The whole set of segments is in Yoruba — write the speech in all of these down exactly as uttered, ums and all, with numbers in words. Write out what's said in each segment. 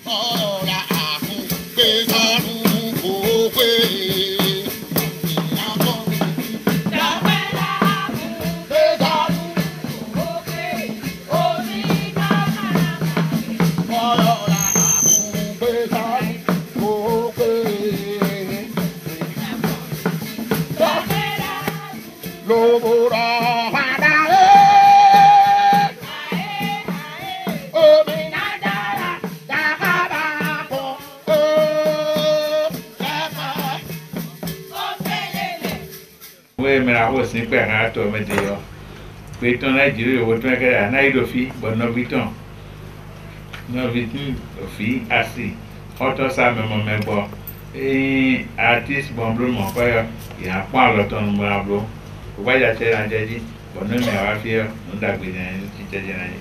I was in Panga to Medeo. Beton Nigeria, what make a night of fee, but no beton. No beton of fee, I see. Hot or salmon member. A artist bomb on fire. You have pilot on Marble. Why I tell I did, but no matter I fear, no doubt with any teacher.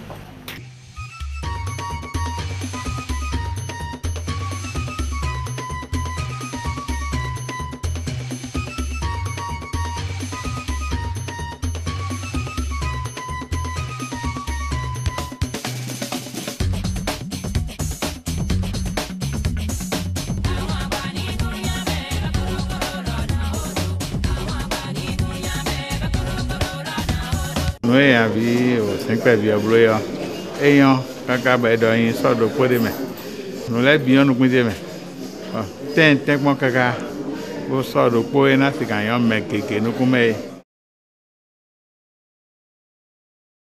Noi avi o sempre via bloia. Eyan kaka ba do yin so do pode me. No le bi onu pin de me. Ah, ten ten mo kaka. Wo so do po e na ti kan yan me keke no ku me.